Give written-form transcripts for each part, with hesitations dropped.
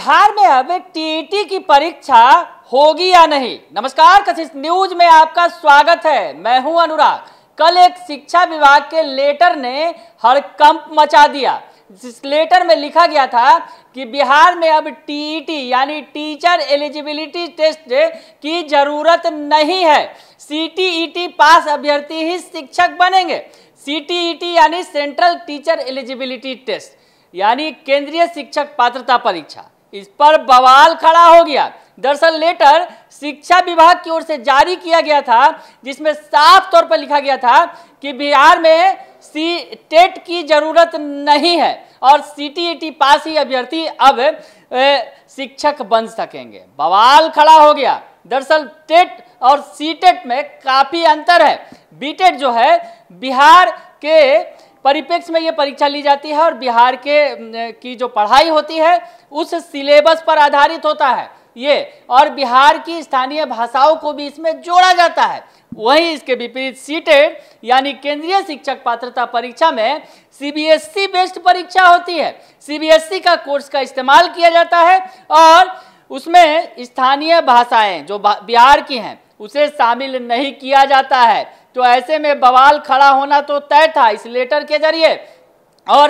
बिहार में अब टीईटी की परीक्षा होगी या नहीं। नमस्कार, कशिश न्यूज में आपका स्वागत है। मैं हूं अनुराग। कल एक शिक्षा विभाग के लेटर ने हड़कंप मचा दिया। जिस लेटर में लिखा गया था कि बिहार में अब टीईटी यानी टीचर एलिजिबिलिटी टेस्ट की जरूरत नहीं है। सीटीईटी पास अभ्यर्थी ही शिक्षक बनेंगे। सीटीईटी यानी सेंट्रल टीचर एलिजिबिलिटी टेस्ट यानी केंद्रीय शिक्षक पात्रता परीक्षा, इस पर बवाल खड़ा हो गया। दरअसल लेटर शिक्षा विभाग की ओर से जारी किया गया था, जिसमें साफ तौर पर लिखा गया था कि बिहार में टेट की जरूरत नहीं है और सीटीईटी पास ही अभ्यर्थी अब शिक्षक बन सकेंगे। बवाल खड़ा हो गया। दरअसल टेट और सीटेट में काफी अंतर है। बीटेट जो है बिहार के परिप्रेक्ष्य में ये परीक्षा ली जाती है और बिहार की जो पढ़ाई होती है उस सिलेबस पर आधारित होता है ये, और बिहार की स्थानीय भाषाओं को भी इसमें जोड़ा जाता है। वहीं इसके विपरीत सीटेट यानी केंद्रीय शिक्षक पात्रता परीक्षा में सीबीएसई बेस्ड परीक्षा होती है। सीबीएसई का कोर्स का इस्तेमाल किया जाता है और उसमें स्थानीय भाषाएं जो बिहार की हैं उसे शामिल नहीं किया जाता है। तो ऐसे में बवाल खड़ा होना तो तय था इस लेटर के जरिए। और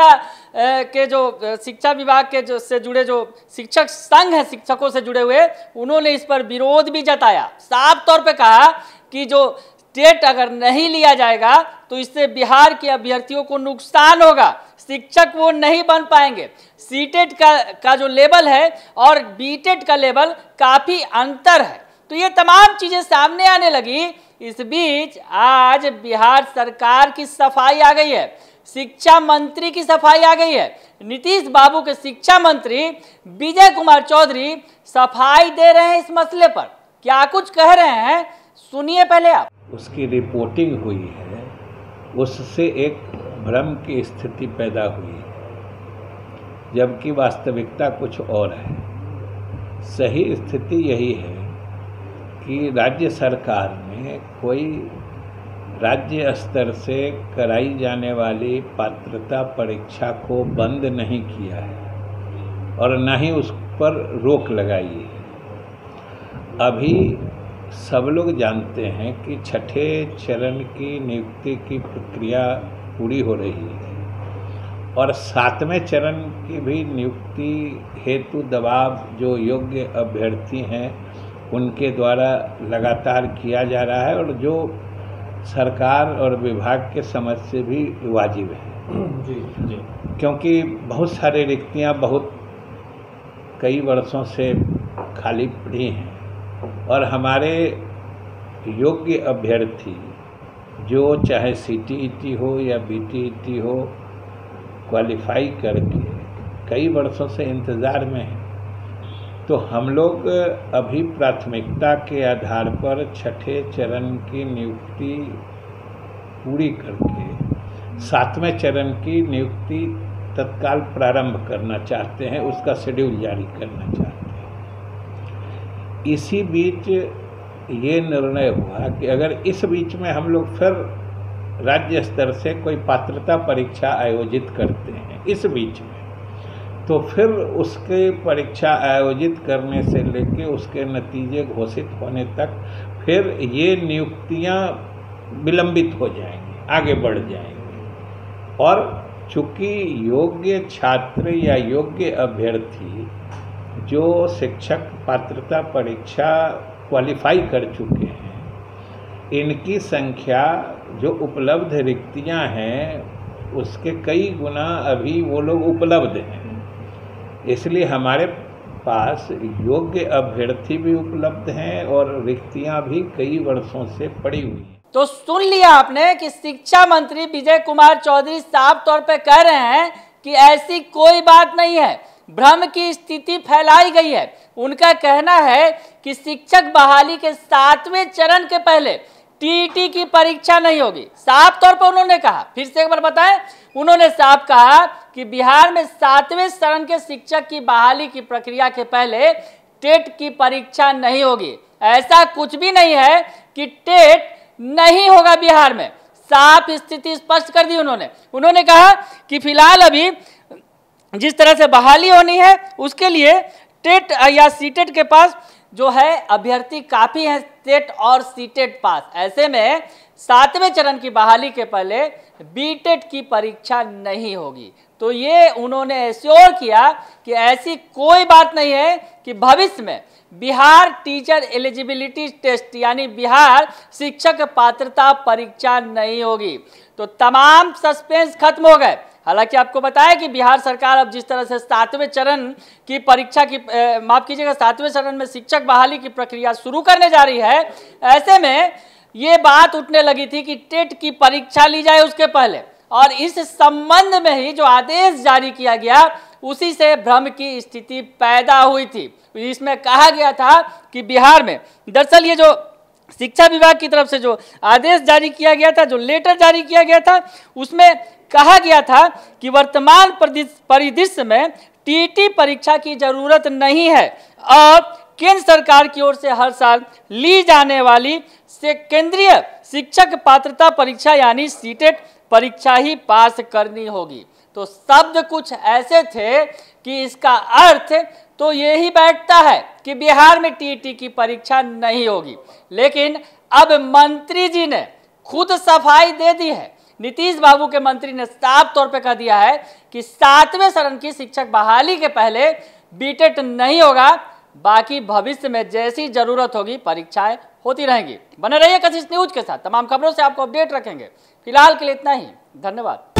शिक्षा विभाग के से जुड़े जो शिक्षक संघ है, शिक्षकों से जुड़े हुए, उन्होंने इस पर विरोध भी जताया। साफ तौर पे कहा कि जो टेट अगर नहीं लिया जाएगा तो इससे बिहार के अभ्यर्थियों को नुकसान होगा, शिक्षक वो नहीं बन पाएंगे। सीटेट का जो लेवल है और बीटेट का लेवल काफ़ी अंतर है। तो ये तमाम चीज़ें सामने आने लगी। इस बीच आज बिहार सरकार की सफाई आ गई है, शिक्षा मंत्री की सफाई आ गई है। नीतीश बाबू के शिक्षा मंत्री विजय कुमार चौधरी सफाई दे रहे हैं इस मसले पर। क्या कुछ कह रहे हैं, सुनिए पहले आप। उसकी रिपोर्टिंग हुई है, उससे एक भ्रम की स्थिति पैदा हुई है, जबकि वास्तविकता कुछ और है। सही स्थिति यही है कि राज्य सरकार ने कोई राज्य स्तर से कराई जाने वाली पात्रता परीक्षा को बंद नहीं किया है और न ही उस पर रोक लगाई है। अभी सब लोग जानते हैं कि छठे चरण की नियुक्ति की प्रक्रिया पूरी हो रही है और सातवें चरण की भी नियुक्ति हेतु दबाव जो योग्य अभ्यर्थी हैं उनके द्वारा लगातार किया जा रहा है और जो सरकार और विभाग के समझ से भी वाजिब है। जी। क्योंकि बहुत सारे रिक्तियां कई वर्षों से खाली पड़ी हैं और हमारे योग्य अभ्यर्थी जो चाहे सीटीईटी हो या बीटीईटी हो क्वालिफाई करके कई वर्षों से इंतज़ार में हैं। तो हम लोग अभी प्राथमिकता के आधार पर छठे चरण की नियुक्ति पूरी करके सातवें चरण की नियुक्ति तत्काल प्रारंभ करना चाहते हैं, उसका शेड्यूल जारी करना चाहते हैं। इसी बीच ये निर्णय हुआ कि अगर इस बीच में हम लोग फिर राज्य स्तर से कोई पात्रता परीक्षा आयोजित करते हैं इस बीच में, तो फिर उसके परीक्षा आयोजित करने से लेके उसके नतीजे घोषित होने तक फिर ये नियुक्तियां विलंबित हो जाएंगी, आगे बढ़ जाएंगी। और चूँकि योग्य छात्र या योग्य अभ्यर्थी जो शिक्षक पात्रता परीक्षा क्वालिफाई कर चुके हैं, इनकी संख्या जो उपलब्ध रिक्तियां हैं उसके कई गुना अभी वो लोग उपलब्ध हैं। इसलिए हमारे पास योग्य अभ्यर्थी भी उपलब्ध हैं और रिक्तियां भी कई वर्षों से पड़ी हुई हैं। तो सुन लिया आपने कि शिक्षा मंत्री विजय कुमार चौधरी साफ तौर पे कह रहे हैं कि ऐसी कोई बात नहीं है, भ्रम की स्थिति फैलाई गई है। उनका कहना है कि शिक्षक बहाली के सातवें चरण के पहले टीईटी की परीक्षा नहीं होगी। साफ तौर पर उन्होंने कहा, फिर से एक बार बताएं, उन्होंने साफ कहा कि बिहार में सातवें चरण के शिक्षक की बहाली की प्रक्रिया के पहले टेट की परीक्षा नहीं होगी। ऐसा कुछ भी नहीं है कि टेट नहीं होगा बिहार में। साफ स्थिति स्पष्ट कर दी उन्होंने कहा कि फिलहाल अभी जिस तरह से बहाली होनी है उसके लिए टेट या सीटेट के पास जो है अभ्यर्थी काफ़ी हैं, टेट और सीटेट पास। ऐसे में 7वें चरण की बहाली के पहले बीटेट की परीक्षा नहीं होगी। तो ये उन्होंने एश्योर किया कि ऐसी कोई बात नहीं है कि भविष्य में बिहार टीचर एलिजिबिलिटी टेस्ट यानी बिहार शिक्षक पात्रता परीक्षा नहीं होगी। तो तमाम सस्पेंस खत्म हो गए। हालांकि आपको बताया कि बिहार सरकार अब जिस तरह से 7वें चरण की परीक्षा की माफ कीजिएगा 7वें चरण में शिक्षक बहाली की प्रक्रिया शुरू करने जा रही है, ऐसे में ये बात उठने लगी थी कि टेट की परीक्षा ली जाए उसके पहले, और इस संबंध में ही जो आदेश जारी किया गया उसी से भ्रम की स्थिति पैदा हुई थी। इसमें कहा गया था कि बिहार में दरअसल ये जो शिक्षा विभाग की तरफ से जो आदेश जारी किया गया था, जो लेटर जारी किया गया था, उसमें कहा गया था कि वर्तमान परिदृश्य में टीटी परीक्षा की जरूरत नहीं है और केंद्र सरकार की ओर से हर साल ली जाने वाली से केंद्रीय शिक्षक पात्रता परीक्षा यानी सीटेट परीक्षा ही पास करनी होगी। तो शब्द कुछ ऐसे थे कि इसका अर्थ तो यही बैठता है कि बिहार में टीटी की परीक्षा नहीं होगी। लेकिन अब मंत्री जी ने खुद सफाई दे दी है। नीतीश बाबू के मंत्री ने साफ तौर पे कह दिया है कि 7वें चरण की शिक्षक बहाली के पहले बीटेट नहीं होगा, बाकी भविष्य में जैसी जरूरत होगी परीक्षाएं होती रहेंगी। बने रहिए कशिश न्यूज के साथ, तमाम खबरों से आपको अपडेट रखेंगे। फिलहाल के लिए इतना ही, धन्यवाद।